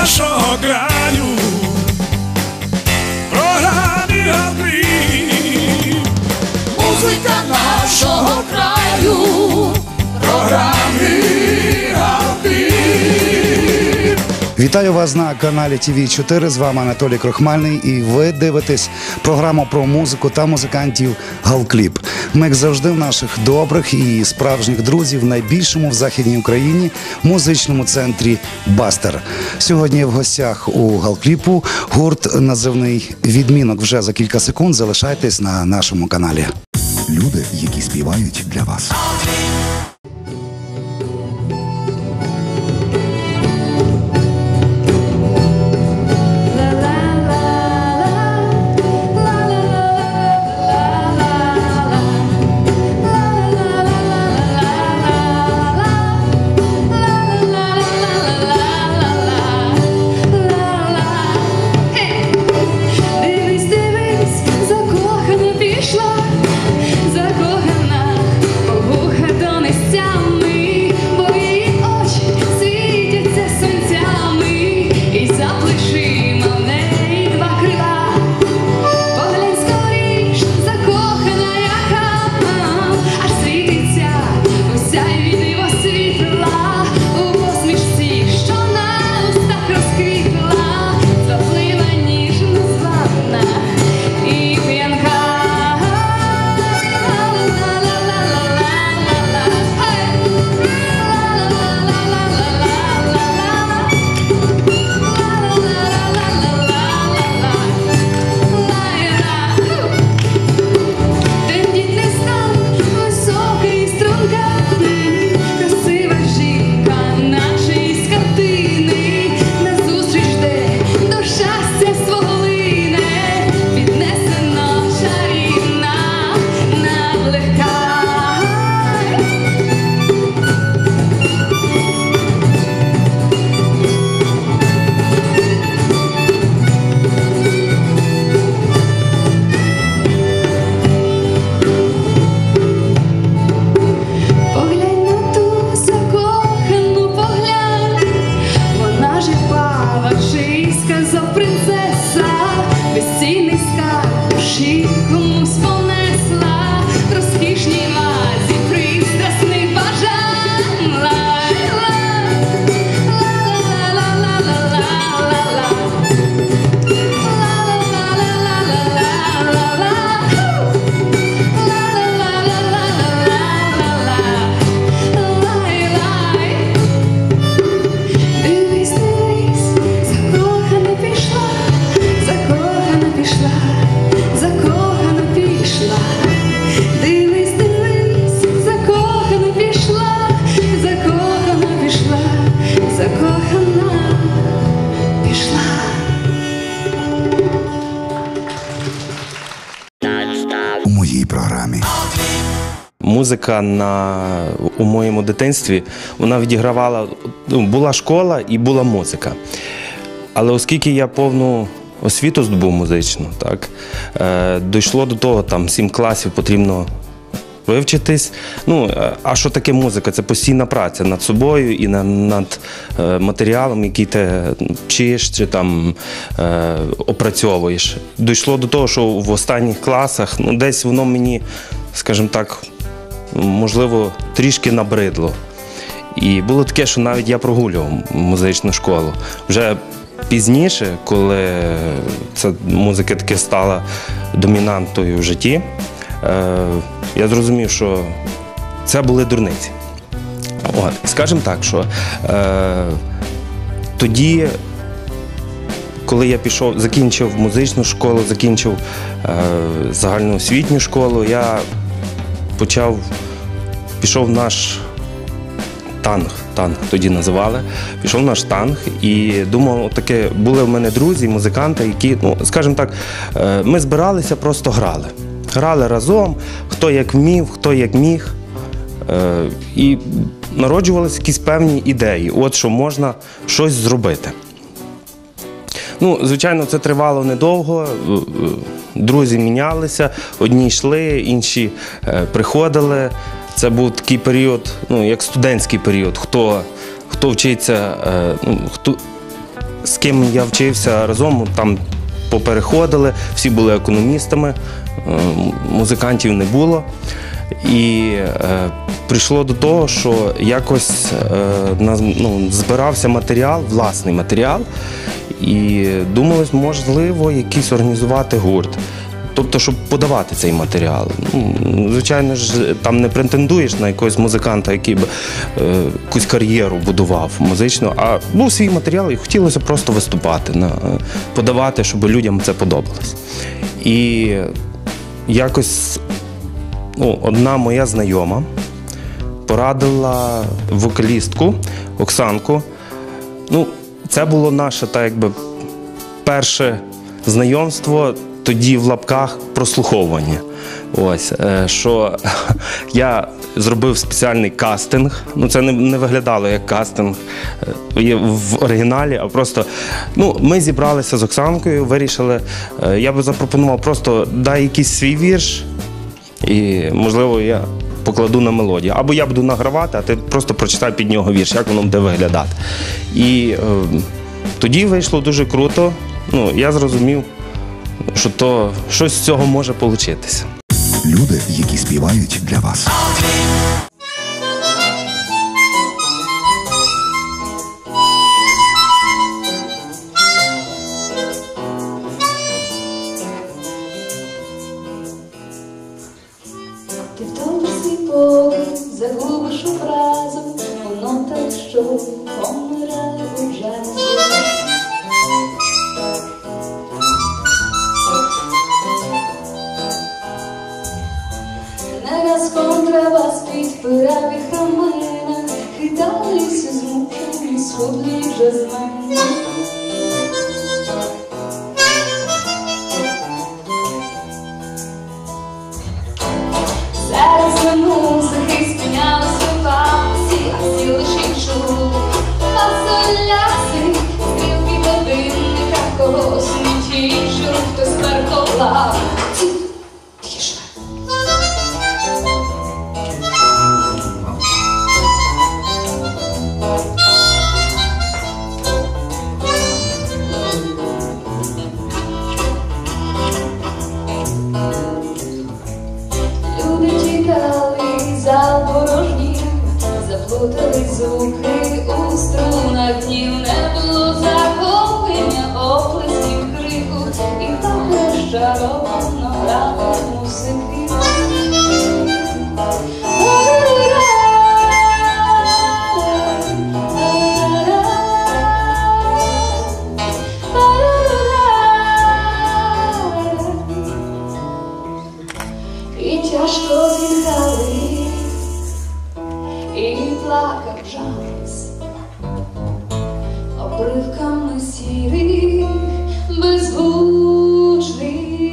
нашого краю, програмі Галкліп. Музика нашого краю, програмі Галкліп. Вітаю вас на каналі ТВ4, з вами Анатолій Крохмальний, і ви дивитесь програму про музику та музикантів Галкліп. Ми, як завжди, в наших добрих і справжніх друзів в найбільшому в Західній Україні музичному центрі «Бастер». Сьогодні в гостях у Галкліпу гурт називний «Відмінок». Вже за кілька секунд залишайтесь на нашому каналі. Люди, які співають для вас. Музика у моєму дитинстві, вона відігравала, була школа і була музика. Але оскільки я повну освіту здобув музичну, так, дійшло до того, там 7 класів потрібно вивчитись. А що таке музика? Це постійна праця над собою і над матеріалом, який ти вчиш чи там опрацьовуєш. Дійшло до того, що в останніх класах, десь воно мені, скажімо так, можливо, трішки набридло. І було таке, що навіть я прогулював музичну школу. Вже пізніше, коли ця музика таки стала домінантою в житті, я зрозумів, що це були дурниці. Скажімо так, що тоді, коли я закінчив музичну школу, закінчив загальноосвітню школу, я пішов в наш танг тоді називали, пішов в наш танг і думав, таке, були в мене друзі, музиканти, які, скажімо так, ми збиралися, просто грали. Грали разом, хто як вмів, хто як міг. І народжувалися якісь певні ідеї, що можна щось зробити. Звичайно, це тривало недовго, друзі мінялися, одні йшли, інші приходили. Це був такий період, як студентський період, хто вчиться, з ким я вчився разом, там попереходили, всі були економістами, музикантів не було. І прийшло до того, що якось збирався матеріал, власний матеріал, і думалось, можливо, якийсь організувати гурт. Тобто, щоб подавати цей матеріал. Звичайно ж, там не претендуєш на якогось музиканта, який б якусь кар'єру будував музичну, а був свій матеріал і хотілося просто виступати, подавати, щоб людям це подобалось. І якось одна моя знайома порадила вокалістку Оксанку. Це було наше, так якби, перше знайомство, тоді в лапках прослуховування. Ось, що я зробив спеціальний кастинг. Це не виглядало як кастинг в оригіналі, а просто ми зібралися з Оксанкою, вирішили, я би запропонував просто дай якийсь свій вірш, і, можливо, я покладу на мелодію. Або я буду награвати, а ти просто прочитай під нього вірш, як воно буде виглядати. І тоді вийшло дуже круто. Я зрозумів, що щось з цього може получитися. Люди, які співають для вас. Ти втомиш свій погляд, загубиш образу, воно так, що помирає у джазі. Не раз контрабас підпирав і храмина, хиталися змучені схудлі джазмени. Зараз на музики спинялись у пам'яті, а всі лише чули пасоляси, стрілки годинника, когось не тішу, хтось паркував. Тише. Люди тікали за порожнім, заплутали звуки у струнах днів. Не було захоплення, оплесків, крику, і так розчаровано грали музики. І тяжко зітхали, і плакав жанс обривками сірих, беззвучних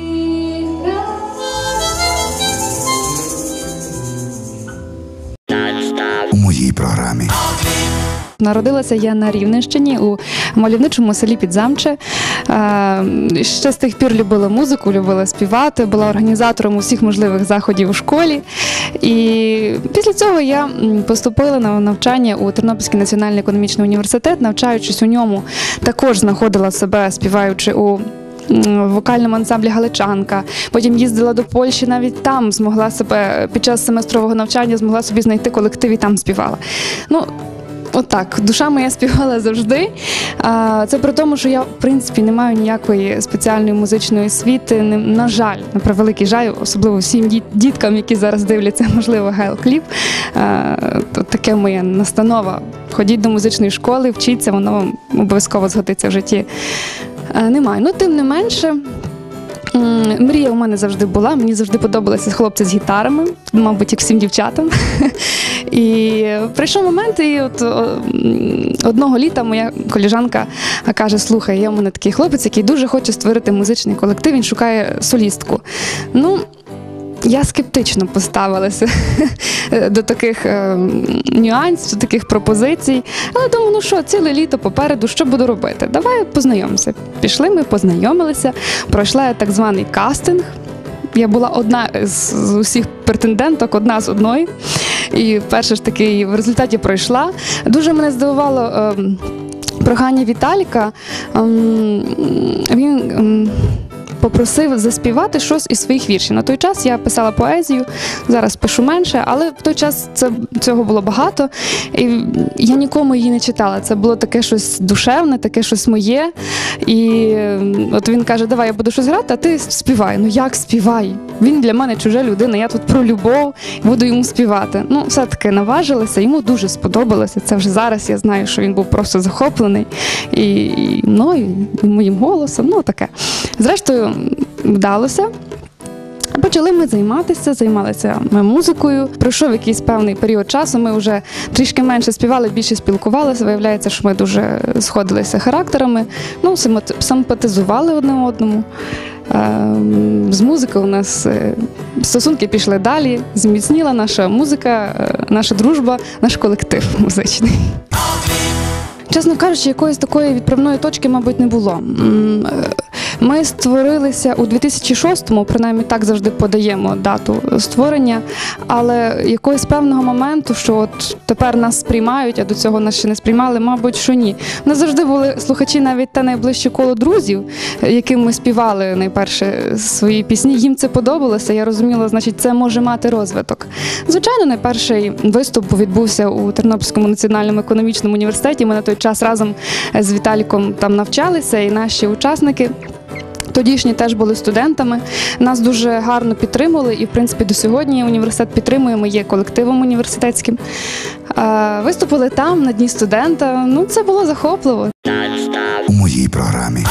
У моїй програмі. Народилася я на Рівненщині у мальовничому селі Підзамче. Ще з тих пір любила музику, любила співати, була організатором усіх можливих заходів у школі. І після цього я поступила на навчання у Тернопільський національний економічний університет. Навчаючись у ньому, також знаходила себе, співаючи у вокальному ансамблі «Галичанка». Потім їздила до Польщі, навіть там змогла себе, під час семестрового навчання, змогла собі знайти колектив і там співала. Отак, душа моя співала завжди. Це при тому, що я, в принципі, не маю ніякої спеціальної музичної освіти. На жаль, на превеликий жаль, особливо всім діткам, які зараз дивляться, можливо, Гал-кліп. Таке моя настанова. Ходіть до музичної школи, вчіться, воно вам обов'язково згодиться в житті. Немає. Тим не менше, мрія у мене завжди була, мені завжди подобалися хлопці з гітарами, мабуть, як всім дівчатам. І прийшов момент, і одного літа моя колежанка каже: слухай, є у мене такий хлопець, який дуже хоче створити музичний колектив, він шукає солістку. Я скептично поставилася до таких нюансів, до таких пропозицій. Але думаю, ціле літо попереду, що буду робити? Давай познайомимося. Пішли, ми познайомилися, пройшла я так званий кастинг. Я була одна з усіх претенденток, одна з одної. І перше ж таки в результаті пройшла. Дуже мене здивувало прохання Віталіка він попросив заспівати щось із своїх віршів. На той час я писала поезію, зараз пишу менше, але в той час цього було багато, і я нікому її не читала. Це було таке щось душевне, таке щось моє. І от він каже, давай я буду щось грати, а ти співай. Ну як співай? Він для мене чужа людина, я тут про любов, буду йому співати. Ну, все-таки наважилася, йому дуже сподобалося. Це вже зараз я знаю, що він був просто захоплений і мною, і моїм голосом, ну таке. Зрештою, вдалося. Почали ми займалися ми музикою. Пройшов якийсь певний період часу, ми вже трішки менше співали, більше спілкувалися. Виявляється, що ми дуже сходилися характерами, ну, симпатизували одне одному. З музикою у нас стосунки пішли далі, зміцніла наша музика, наша дружба, наш колектив музичний. Чесно кажучи, якоїсь такої відправної точки, мабуть, не було. Ми створилися у 2006-му, принаймні так завжди подаємо дату створення, але якогось певного моменту, що от тепер нас сприймають, а до цього нас ще не сприймали, мабуть, що ні. У нас завжди були слухачі, навіть те найближче коло друзів, яким ми співали найперше свої пісні, їм це подобалося, я розуміла, значить, це може мати розвиток. Звичайно, найперший виступ відбувся у Тернопільському національному економічному університеті, ми на той час разом з Віталіком там навчалися, і наші учасники тодішні теж були студентами, нас дуже гарно підтримували і, в принципі, до сьогодні університет підтримує, ми є колективом університетським. Виступили там, на Дні студента, ну це було захопливо. У моїй програмі.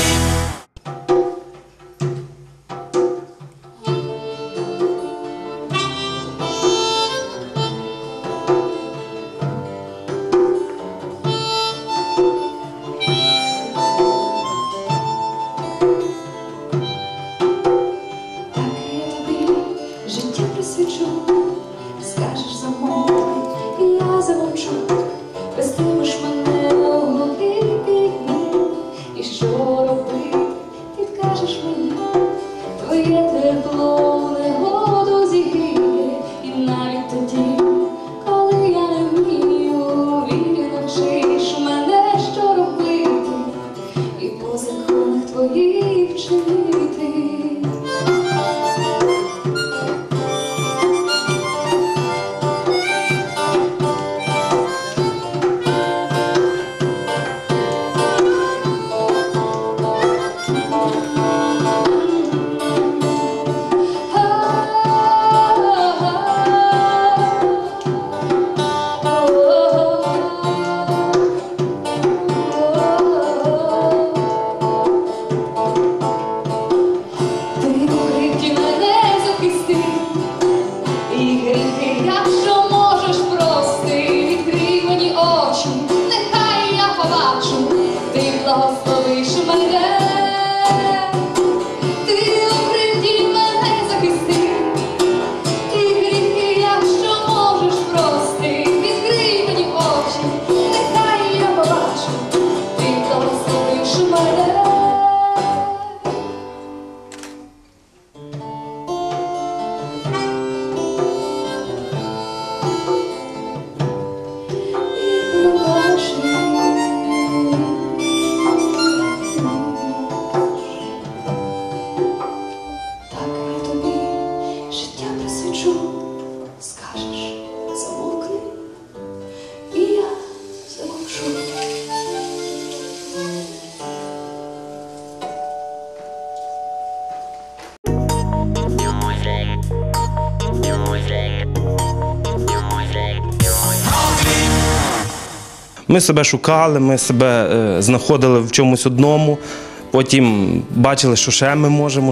Ми себе шукали, ми себе знаходили в чомусь одному, потім бачили, що ще ми можемо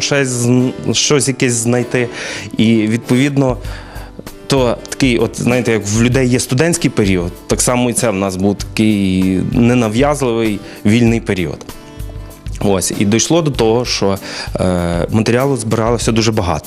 щось якесь знайти. І відповідно, то такий, от знаєте, як в людей є студентський період, так само і це в нас був такий ненав'язливий вільний період. Ось, і дійшло до того, що матеріалу збиралося дуже багато.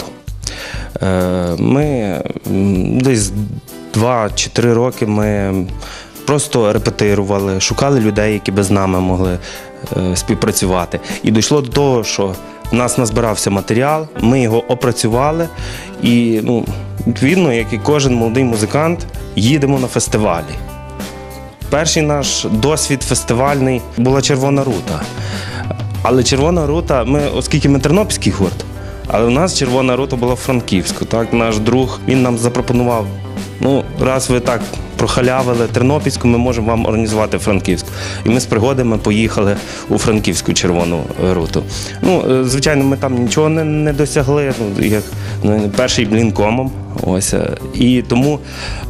Ми десь 2 чи 3 роки ми просто репетирували, шукали людей, які би з нами могли співпрацювати. І дійшло до того, що в нас назбирався матеріал, ми його опрацювали і, відповідно, як і кожен молодий музикант, їдемо на фестивалі. Перший наш досвід фестивальний була «Червона рута». Але «Червона рута», оскільки ми тернопільський гурт, але у нас «Червона рута» була в Франківську. Так, наш друг, він нам запропонував, раз ви так прохалявили Тернопільську, ми можемо вам організувати Франківську. І ми з пригодами поїхали у Франківську «Червону руту». Звичайно, ми там нічого не досягли, як перший блінкомом. І тому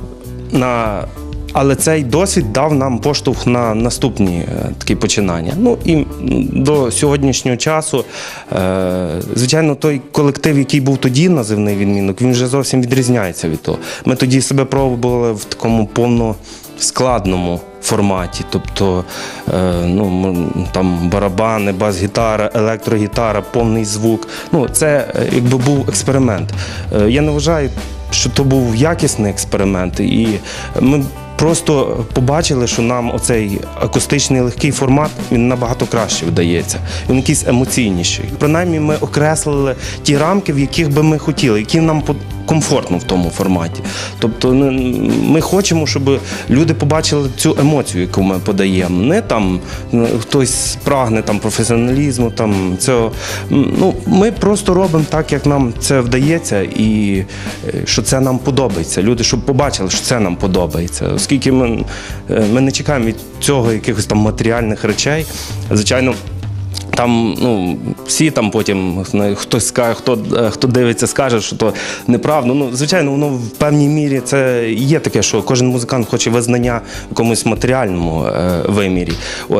але цей досвід дав нам поштовх на наступні такі починання. І до сьогоднішнього часу, звичайно, той колектив, який був тоді називний відмінок, він вже зовсім відрізняється від того. Ми тоді себе пробували в такому повноскладному форматі, тобто там барабани, бас-гітара, електрогітара, повний звук. Це якби був експеримент. Я не вважаю, що то був якісний експеримент, і ми просто побачили, що нам оцей акустичний легкий формат, він набагато краще вдається. Він якийсь емоційніший. Принаймні ми окреслили ті рамки, в яких би ми хотіли, які нам комфортно в тому форматі. Тобто ми хочемо, щоб люди побачили цю емоцію, яку ми подаємо. Не там хтось прагне професіоналізму, цього. Ми просто робимо так, як нам це вдається, і що це нам подобається. Люди, щоб побачили, що це нам подобається. Оскільки ми не чекаємо від цього якихось матеріальних речей. Звичайно, всі потім, хтось скаже, хто дивиться, скаже, що то неправда. Звичайно, воно в певній мірі це є таке, що кожен музикант хоче визнання в якомусь матеріальному вимірі.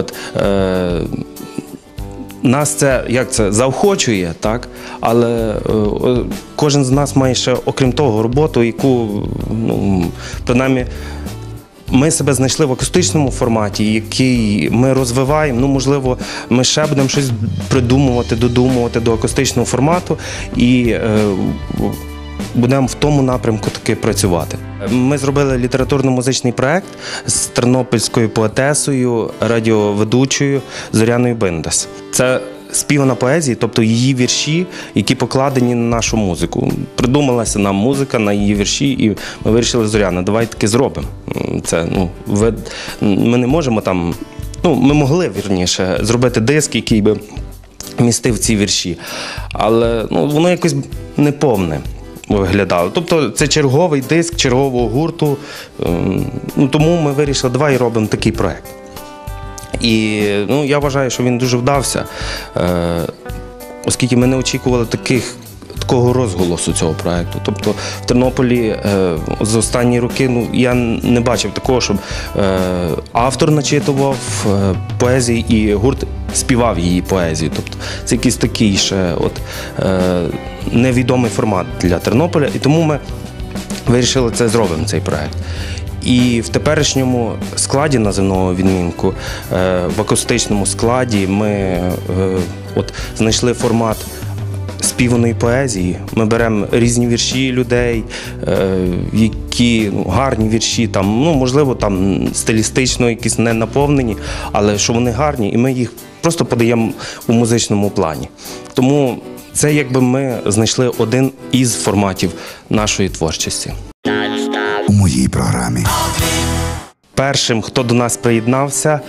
Нас це, заохочує, так? Але кожен з нас має ще, окрім того, роботу, яку, принаймні, ми себе знайшли в акустичному форматі, який ми розвиваємо. Можливо, ми ще будемо щось придумувати, додумувати до акустичного формату і будемо в тому напрямку таки працювати. Ми зробили літературно-музичний проєкт з тернопільською поетесою, радіоведучою Зоряною Биндас. Це співана поезія, тобто її вірші, які покладені на нашу музику. Придумалася нам музика на її вірші, і ми вирішили: Зоряна, давай таки зробимо. Це, ми не можемо ми могли, вірніше, зробити диск, який би містив ці вірші, але воно якось неповне виглядало. Тобто це черговий диск чергового гурту, тому ми вирішили, давай робимо такий проєкт. І я вважаю, що він дуже вдався, оскільки ми не очікували такого розголосу цього проєкту. Тобто в Тернополі за останні роки я не бачив такого, щоб автор начитував поезії і гурт співав її поезію. Тобто це якийсь такий ще невідомий формат для Тернополя, і тому ми вирішили зробимо цей проєкт. І в теперішньому складі називного відмінку, в акустичному складі ми знайшли формат співаної поезії. Ми беремо різні вірші людей, які гарні вірші, можливо, стилістично якісь не наповнені, але що вони гарні, і ми їх просто подаємо у музичному плані. Тому це якби ми знайшли один із форматів нашої творчості. У моїй програмі. Першим, хто до нас приєднався,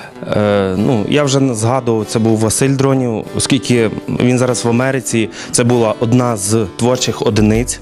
я вже згадував, це був Василь Дронів, оскільки він зараз в Америці, це була одна з творчих одиниць.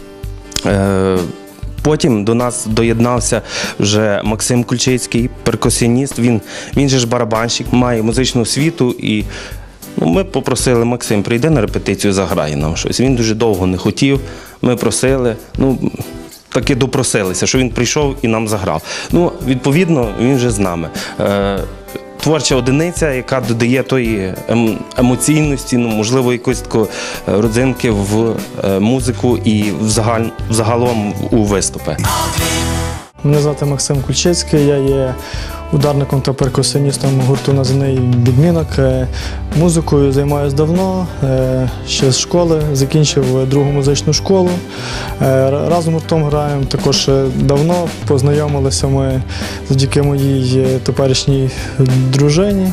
Потім до нас доєднався вже Максим Кульчицький, перкусіоніст, він же ж барабанщик, має музичну освіту, і ми попросили: Максим, прийди на репетицію, заграй нам щось. Він дуже довго не хотів, ми просили, таки допросилися, що він прийшов і нам заграв. Відповідно, він вже з нами. Творча одиниця, яка додає тої емоційності, можливо, якоїсь такої родзинки в музику і загалом у виступи. Мене звати Максим Кульчицький, я є ударником та перкусіоністом гурту «Називний відмінок». Музикою займаюся давно, ще з школи, закінчив другу музичну школу. Разом гуртом граємо також давно, познайомилися ми завдяки моїй теперішній дружині.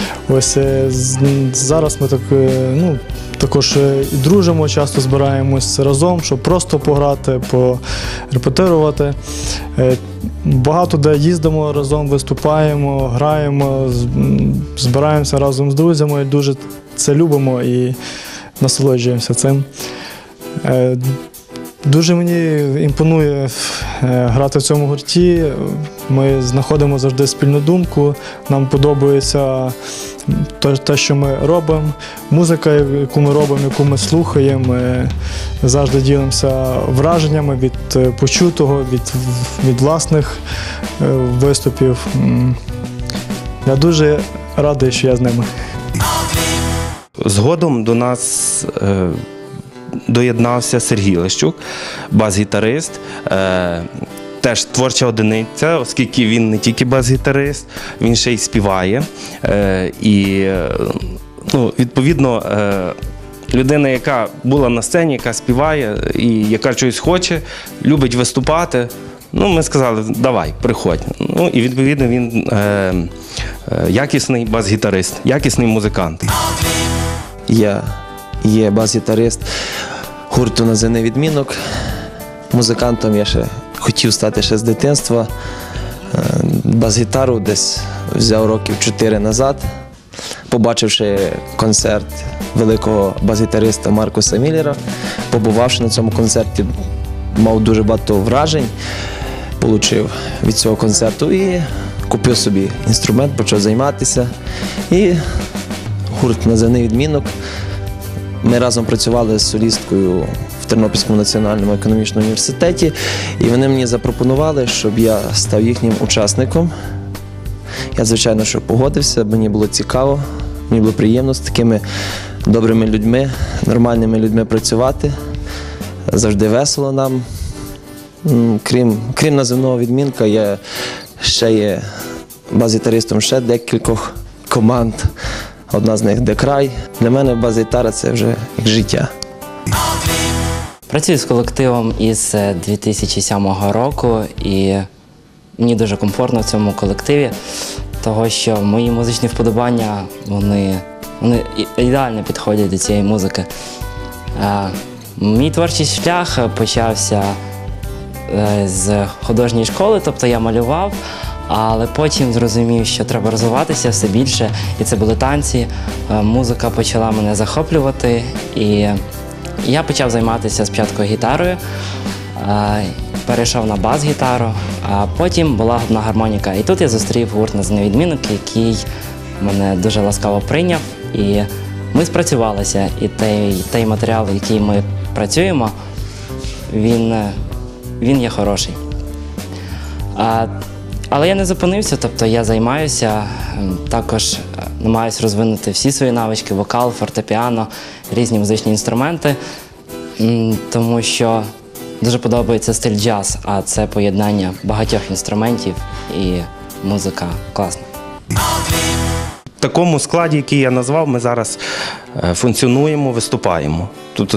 Зараз ми також і дружимо, часто збираємось разом, щоб просто пограти, порепетирувати. багато де їздимо разом, виступаємо, граємо, збираємося разом з друзями, дуже це любимо і насолоджуємося цим. Дуже мені імпонує грати в цьому гурті. Ми знаходимо завжди спільну думку, нам подобається те, що ми робимо. Музика, яку ми робимо, яку ми слухаємо, ми завжди ділимося враженнями від почутого, від власних виступів. Я дуже радий, що я з ними. Згодом до нас доєднався Сергій Лещук, бас-гітарист, теж творча одиниця, оскільки він не тільки бас-гітарист, він ще й співає. І, відповідно, людина, яка була на сцені, яка співає і яка щось хоче, любить виступати, ми сказали, давай, приходь. І, відповідно, він якісний бас-гітарист, якісний музикант. Я є бас-гітарист гурту «Називний відмінок». Музикантом я ще хотів стати ще з дитинства. Бас-гітару десь взяв років 4 назад, побачивши концерт великого бас-гітариста Маркуса Міллера. Побувавши на цьому концерті, мав дуже багато вражень, отримав від цього концерту і купив собі інструмент, почав займатися. І гурт «Називний відмінок». Ми разом працювали з солісткою в Тернопільському національному економічному університеті, і вони мені запропонували, щоб я став їхнім учасником. Я, звичайно, що погодився, мені було цікаво, мені було приємно з такими добрими людьми, нормальними людьми працювати. Завжди весело нам. Крім «Називного відмінка», я ще є бас-гітаристом ще декількох команд. Одна з них «Де край». Для мене бас-гітара – це вже як життя. Працюю з колективом із 2007 року і мені дуже комфортно в цьому колективі, того що мої музичні вподобання, вони ідеально підходять до цієї музики. Мій творчий шлях почався з художньої школи, тобто я малював, але потім зрозумів, що треба розвиватися все більше, і це були танці. Музика почала мене захоплювати, і я почав займатися спочатку гітарою, перейшов на бас-гітару, а потім була губна гармоніка. І тут я зустрів гурт «Називний відмінок», який мене дуже ласкаво прийняв, і ми спрацювалися. І той матеріал, який ми працюємо, він є хороший. Але я не зупинився, тобто я займаюся, також намагаюся розвинути всі свої навички, вокал, фортепіано, різні музичні інструменти, тому що дуже подобається стиль джаз, а це поєднання багатьох інструментів і музика класна. В такому складі, який я назвав, ми зараз функціонуємо, виступаємо. Тобто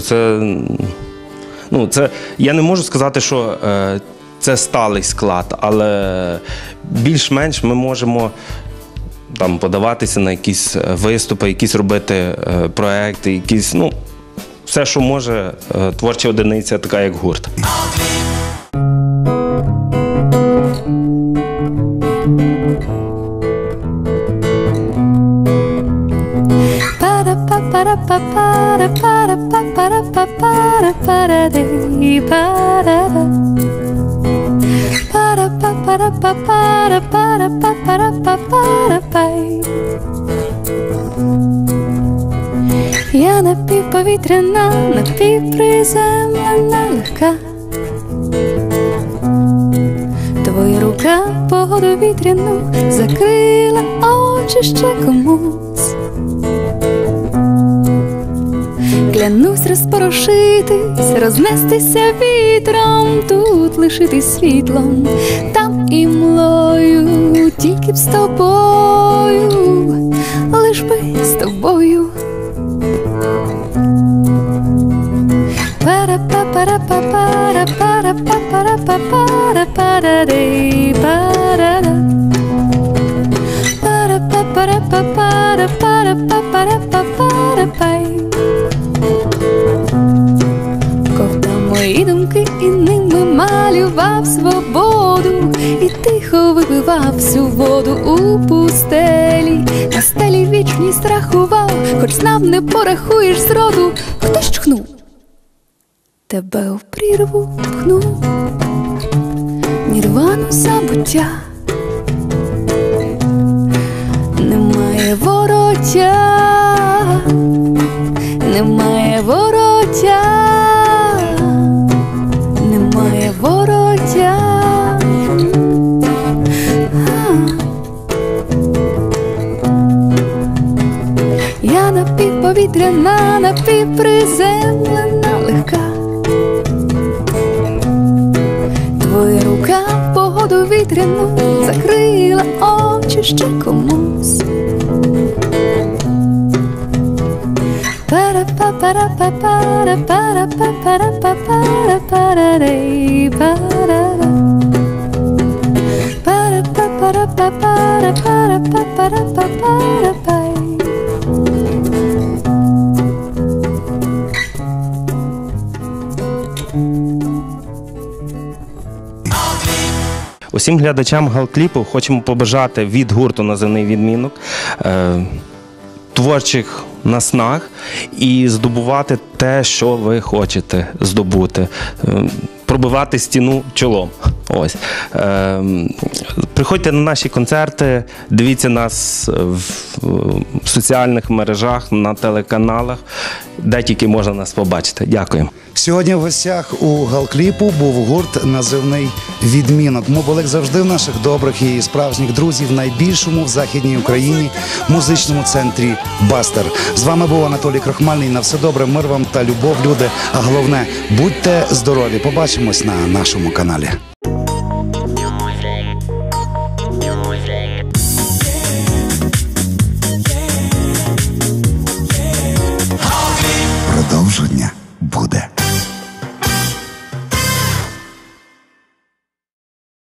це я не можу сказати, що це сталий склад, але більш-менш ми можемо подаватися на якісь виступи, якісь робити проекти, якісь, все, що може творча одиниця, така як гурт. Я напівповітряна, напівприземлена, легка. Твоя рука погоду вітряну закрила очі ще комусь. Клянусь розпорошитись, рознестися вітром, тут лишитись світлом, там і млою, тільки б з тобою, лиш би з тобою. Ковтав мої думки і ними малював свободу. і тихо випивав всю воду у пустелі. На стелі вічність рахував, хоч знав, не порахуєш зроду. Хтось чхнув, тебе в прірву пхнув, нірвану забуття. Немає вороття, немає вороття, немає вороття. Я напівповітряна, напівприземлена, легка. Твоя рука в погоду вітряну закрила очі ще комусь. Усім глядачам галкліпу хочемо побажати від гурту «Називний відмінок» творчих наснаг і здобувати те, що ви хочете здобути. Пробивати стіну чолом. Ось. Приходьте на наші концерти, дивіться нас в соціальних мережах, на телеканалах, де тільки можна нас побачити. Дякуємо. Сьогодні в гостях у галкліпу був гурт «Називний відмінок». Ми були, як завжди, в наших добрих і справжніх друзів в найбільшому в Західній Україні музичному центрі «Бастер». З вами був Анатолій Крохмальний. На все добре, мир вам та любов, люди. А головне, будьте здорові. Побачимось на нашому каналі.